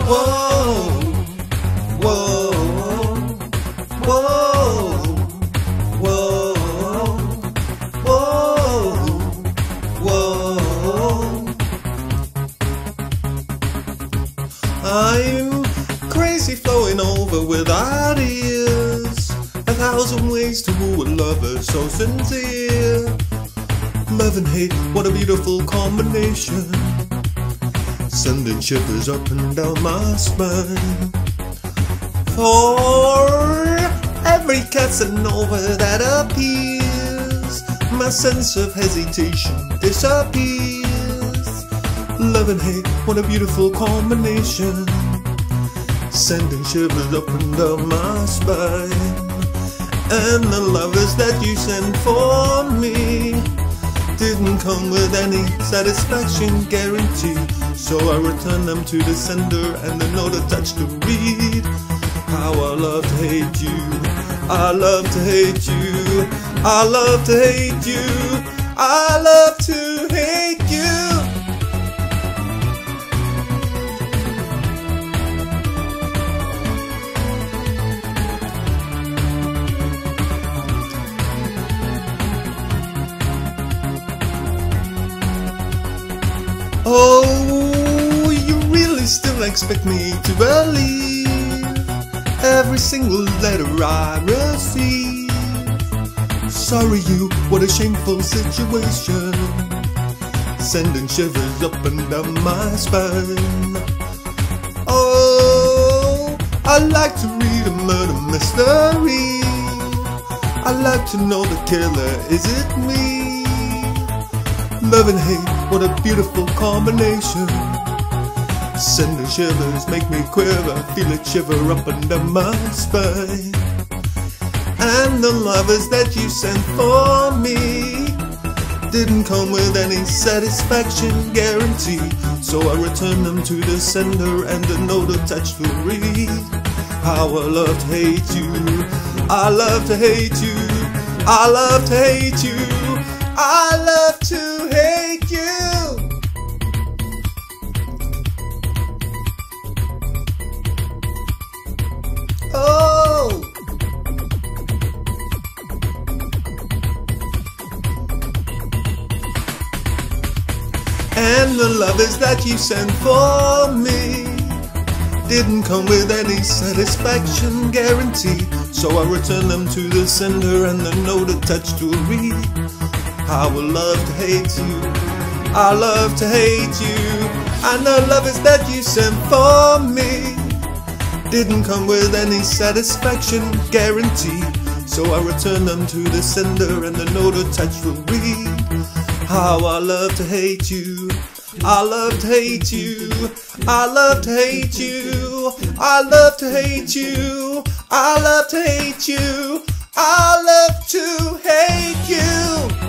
Whoa, whoa, whoa, whoa, whoa, whoa. I'm crazy, flowing over with ideas, 1,000 ways to woo a lover so sincere. Love and hate, what a beautiful combination, sending shivers up and down my spine. For every Casanova that appears, my sense of hesitation disappears. Love and hate, what a beautiful combination, sending shivers up and down my spine. And the lovers that you sent for me didn't come with any satisfaction guarantee, so I returned them to the sender and the note attached to read. How I love to hate you, I love to hate you, I love to hate you, I love to hate you. Oh, you really still expect me to believe every single letter I receive? Sorry you, what a shameful situation, sending shivers up and down my spine. Oh, I like to read a murder mystery, I like to know the killer, is it me? Love and hate, what a beautiful combination, sending shivers make me quiver, feel it shiver up and down my spine. And the lovers that you sent for me didn't come with any satisfaction guarantee, so I returned them to the sender and the note attached to read. How I love to hate you, I love to hate you, I love to hate you, I love to hate you. Oh, and the lovers that you sent for me didn't come with any satisfaction guarantee, so I returned them to the sender and the note attached to read. I would love to hate you, I love to hate you, and the lovers that you sent for me didn't come with any satisfaction guarantee, so I returned them to the sender and the note attached will read. How I love to hate you, I love to hate you, I love to hate you, I love to hate you, I love to hate you, I love to hate you.